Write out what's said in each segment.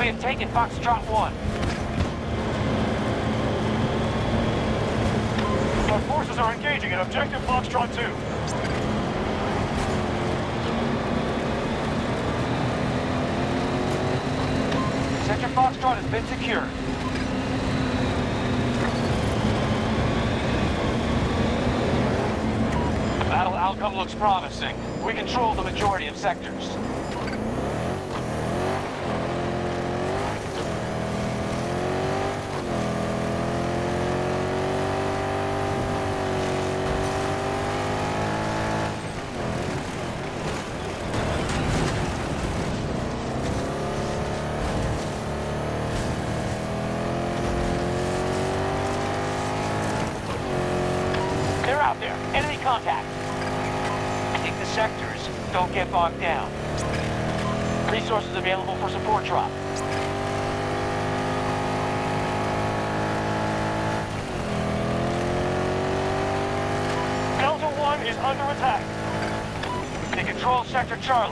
We have taken Foxtrot 1. Our forces are engaging at Objective Foxtrot 2. Sector Foxtrot has been secured. The battle outcome looks promising. We control the majority of sectors. They're out there. Enemy contact. Take the sectors. Don't get bogged down. Resources available for support drop. Delta 1 is under attack. They control Sector Charlie.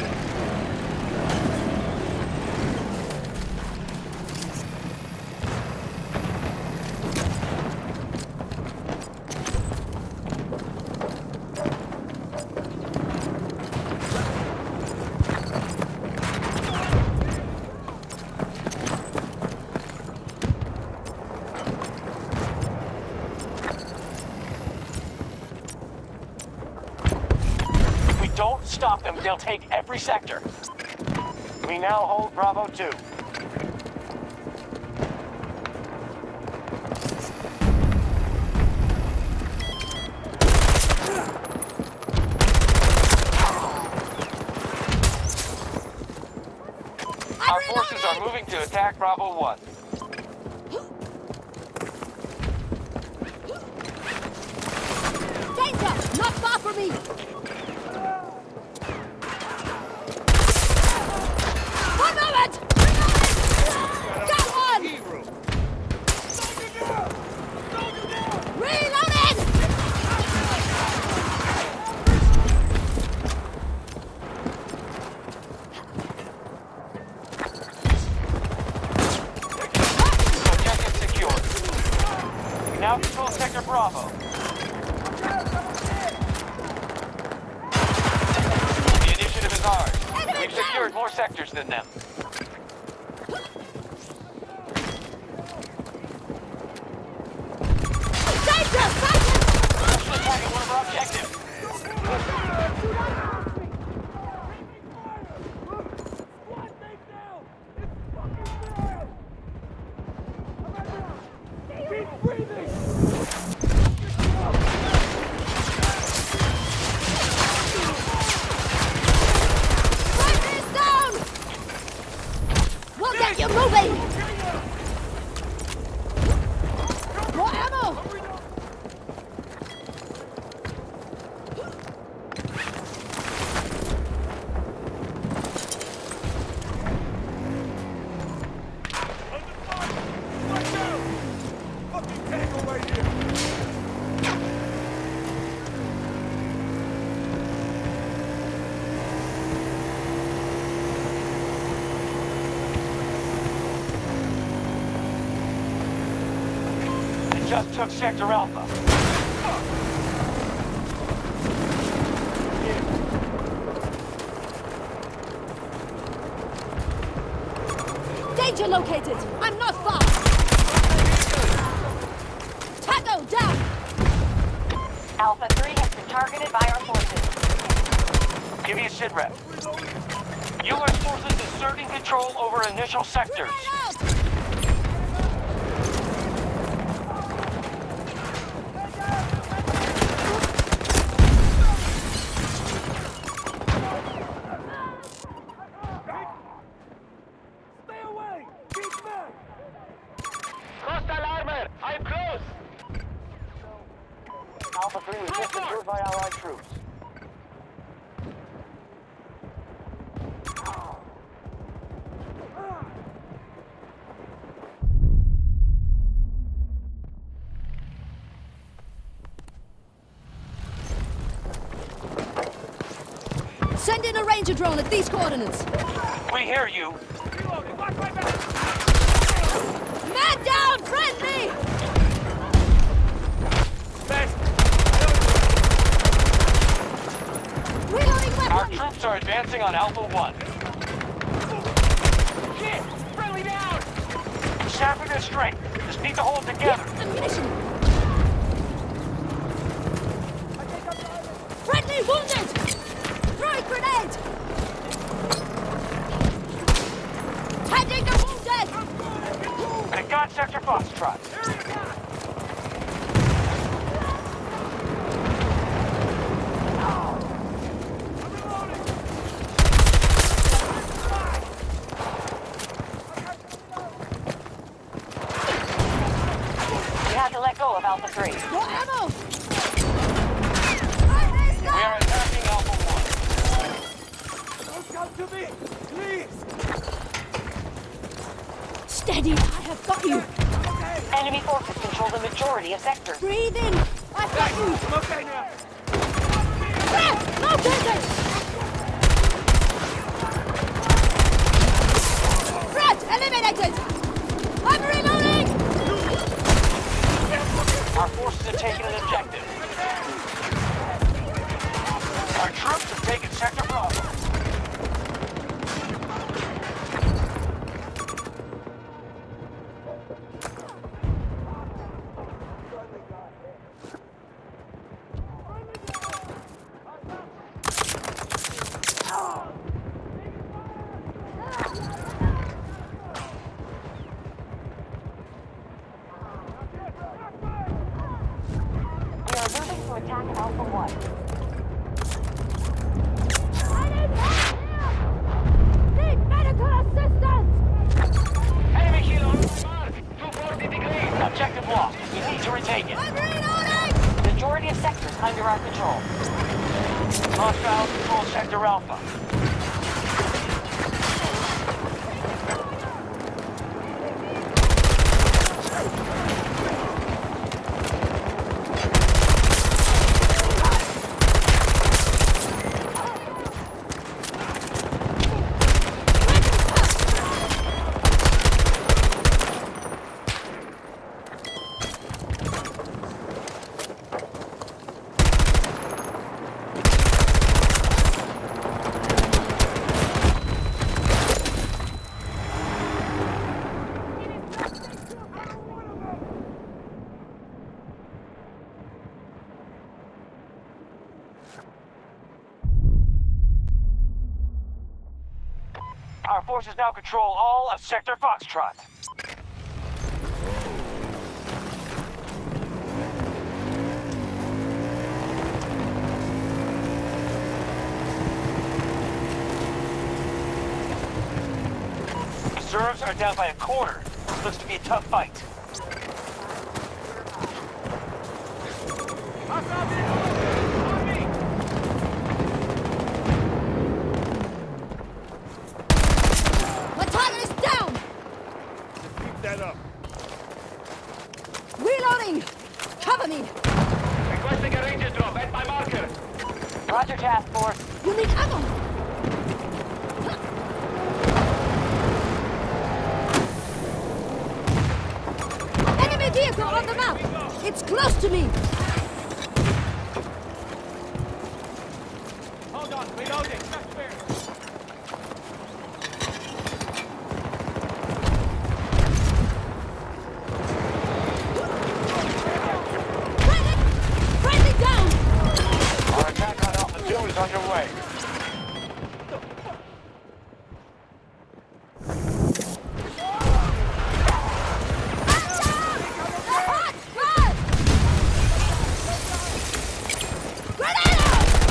Don't stop them, they'll take every sector. We now hold Bravo 2. Our forces are moving to attack Bravo 1. Danger! Not far from me! One moment! Go on! Reloading! Objective secured. We now control Sector Bravo. The initiative is ours. We've secured more sectors than them. Danger! Sergeant! Russian attacking one of our objectives. Fighters down! We'll get you moving! More ammo! Fucking tango right here! They just took Sector Alpha. Danger located! I'm not far! Tango down! Alpha 3 has been targeted by our forces. Give me a sit rep. U.S. forces asserting control over initial sectors. Out! Stay away! Keep back! Hostile armor! I'm close! Alpha 3 was just secured by Allied troops. Send in a ranger drone at these coordinates. We hear you. Reloading! Watch my back! Man down! Friendly! Best! Reloading Our weapon! troops are advancing on Alpha 1. Shit! Friendly down! Sapping their strength. Just need to hold together. Ammunition! Friendly wounded! Throwing grenade! Tending the wounded! I got Sector Foxtrot. You have to let go of Alpha 3. More ammo! We are attacking Alpha 1. Don't come to me! Please! Steady! I have got you! Enemy forces control the majority of sectors. Breathe in! I've got you! I'm okay now! Ah! No business! Threat eliminated! I'm reloading! Our forces have taken an objective. Our troops have taken Sector Bravo. We are moving to attack Alpha 1. I need help here! Need medical assistance! Enemy kilo on mark. 240 degrees. Objective lost. We need to retake it. I'm reloading! Majority of sectors under our control. Hostiles control Sector Alpha. Our forces now control all of Sector Foxtrot. Reserves are down by a quarter. Looks to be a tough fight. My target is down! Keep that up. Reloading! Cover me! Requesting a ranger drop at my marker. Roger, task force. You need ammo! Enemy vehicle on the map! It's close to me! Hold on, reloading. Just fair. Friendly down! Our attack on Alpha 2 is underway. Hot fire! Grenade!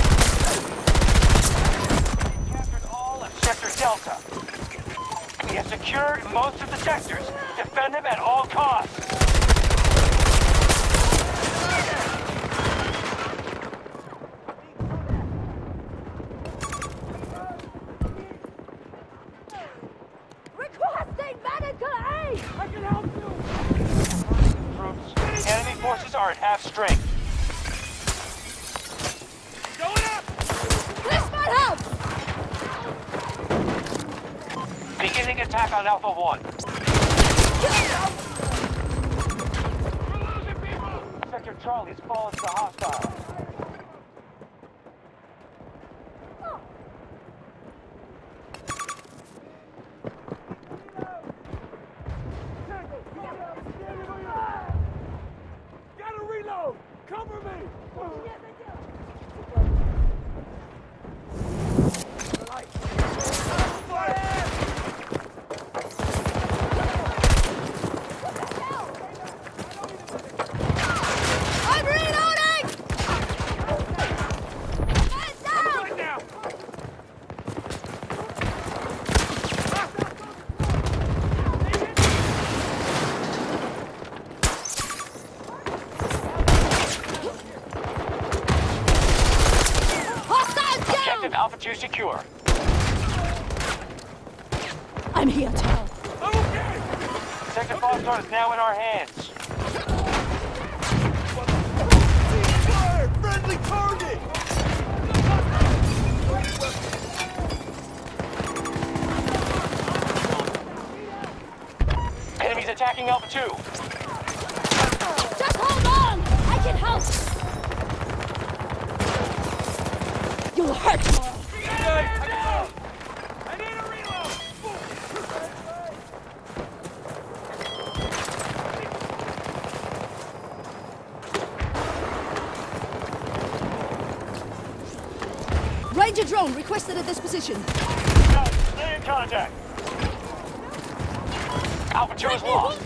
Captured all of Sector Delta. We have secured most of the sectors. Defend them at all costs. Requesting medical aid! I can help you! Troops, enemy forces are at half strength. Going up! This might help! Beginning attack on Alpha 1. Sector Charlie's fallen to hostile. Gotta reload! Cover me! I'm reloading! Man down! Right now! Hostile Objective down! Alpha 2 secure. I'm here to help. I'm okay! Sector Foxtrot is now in our hands. Fire! Friendly target! Enemies attacking Alpha 2. Just hold on! I can help! You'll hurt tomorrow. I need a reload! Ranger drone requested at this position. Stay in contact. Alpha 2 is lost.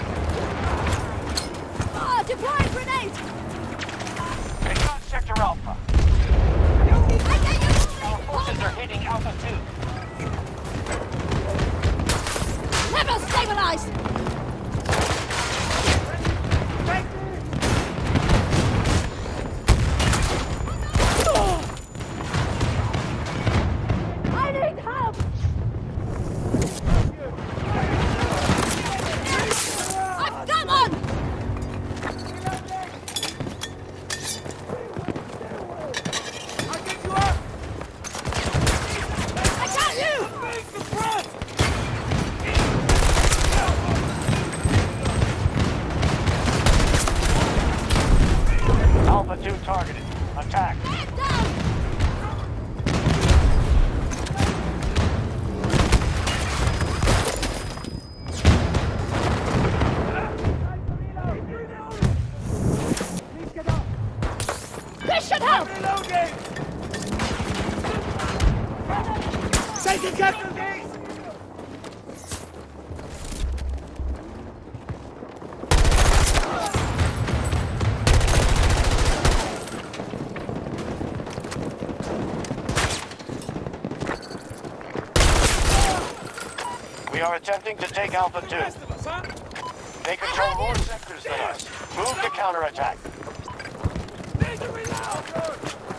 Ah, deploying grenade! They got Sector Alpha. I get you! Our forces are hitting Alpha 2. Level stabilized! I need help! I'm come on! I'll get you up! I got you! Make the front! Alpha 2 targeted. Attack. Man down! This should help! Reloading! Take it, Captain! We are attempting to take Alpha 2. Rest of us, huh? They control more sectors than us. Move to counterattack. Need to reload!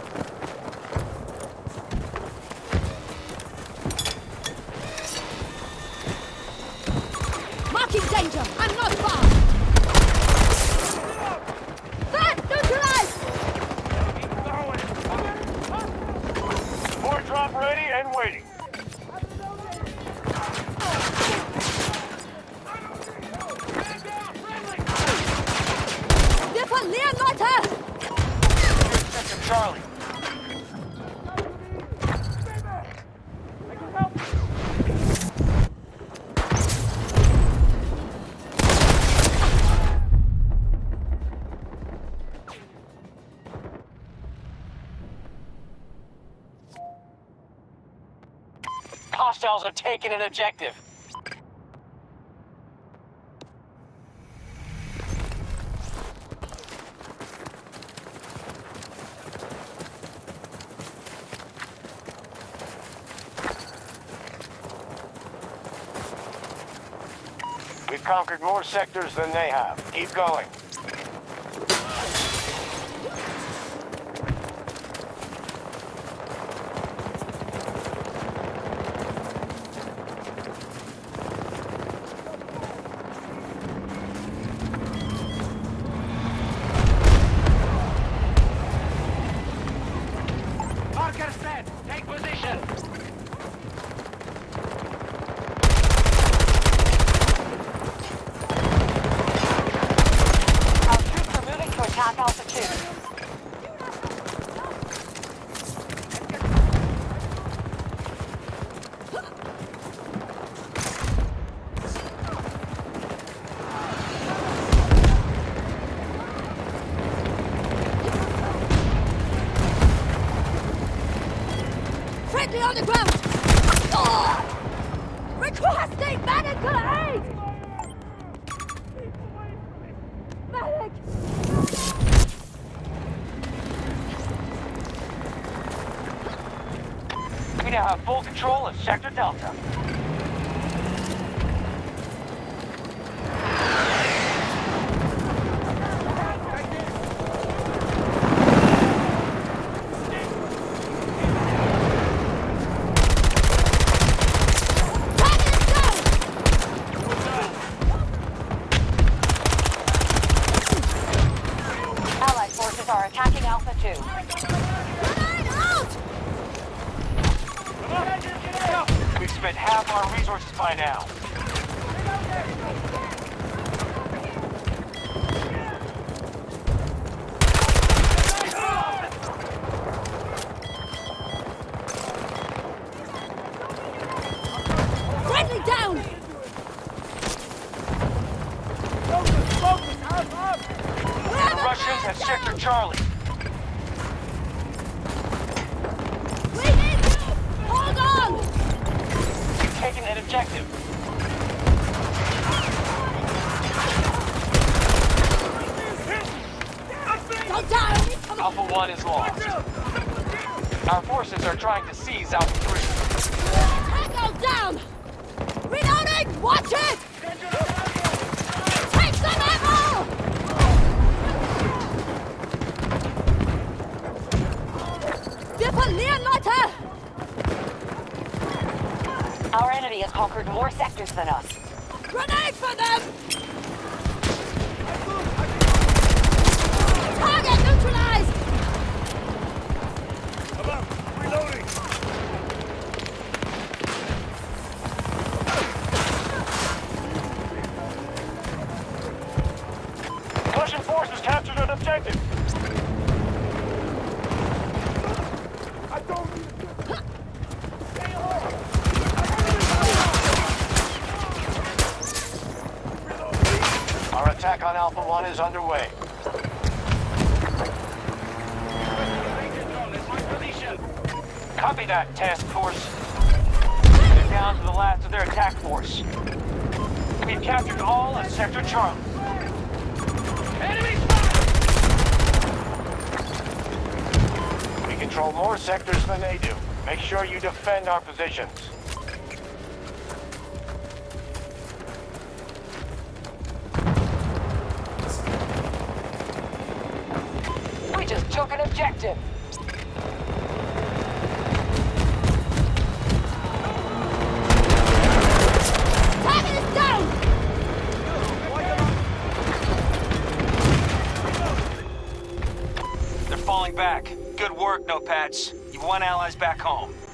Marking danger! I'm not far! That neutralized! More drop ready and waiting. Wir verlieren, Leute! Sector Charlie. Hostiles have taken an objective. We've conquered more sectors than they have. Keep going. Marker set. Take position. We now have full control of Sector Delta. Allied forces are attacking Alpha 2. Grenade out! We've spent half our resources by now. Friendly down! The Russians have Sector Charlie. We need you! Hold on! We've taken an objective. Don't die! Alpha 1 is lost. Our forces are trying to seize Alpha 3. Tango down! Reloading! Watch it! Take some ammo! Wir verlieren, Leute! Our enemy has conquered more sectors than us. Grenade for them! Target neutralized! Reloading. Russian forces captured an objective. I don't need to. Stay home. Our attack on Alpha 1 is underway. Copy that, task force. They're down to the last of their attack force. We've captured all of Sector Charlie. Enemy spotted! We control more sectors than they do. Make sure you defend our positions. We just took an objective. Target is down! They're falling back. Good work, Notepats. You've won allies back home.